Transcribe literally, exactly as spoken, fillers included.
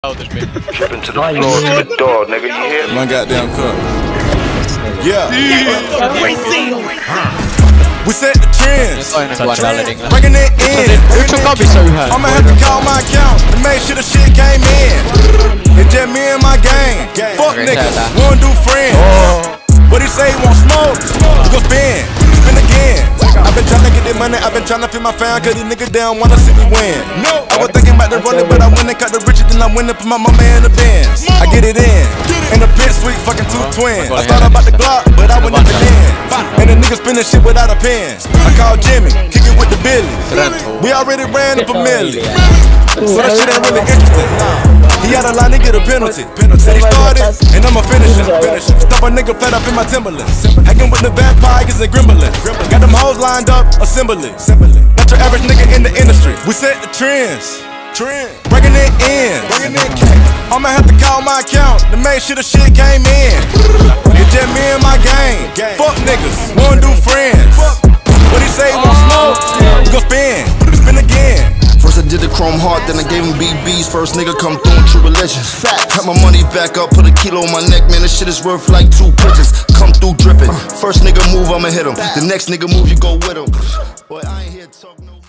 Tripping to the floor, to the door, nigga, you hear me? My goddamn cup. Yeah. We set the trends, bringing it in. I'ma have to call my account to make sure the shit came in. It's just me and my gang. Fuck niggas, won't do friends. What he say, he want smoke? We gon' spin, spin again. I've been tryna get this money, I've been tryna feel my fan, cause these niggas down wanna see me win. I was thinking about the running, but I went and cut the riches, then I went and put my mama in the Benz. I get it in, in the pit sweet fucking two twins. I thought about the Glock, but I went never in. And the niggas spinning shit without a pen. I called Jimmy, kick it with the Billy. We already ran up a million, so that shit ain't really interesting. He had a line to get a penalty. Said he started, and I'ma finish him. Stop a nigga flat up in my Timberlands. Hanging with the vampires and gremlins. Got them hoes lined up, assembly. Not your average nigga in the industry. We set the trends, bringing it in. I'ma have to call my account to make sure the shit came in. It's just me and my gang. Fuck niggas, won't do friends. What he say, won't smoke? We gon' spin, spin again. First I did the chrome heart, then I gave him B Bs. First nigga come through in true religion. Got my money back up, put a kilo on my neck, man. This shit is worth like two pitches. Come through dripping. First nigga move, I'ma hit him. The next nigga move, you go with him. Boy, I ain't here to talk no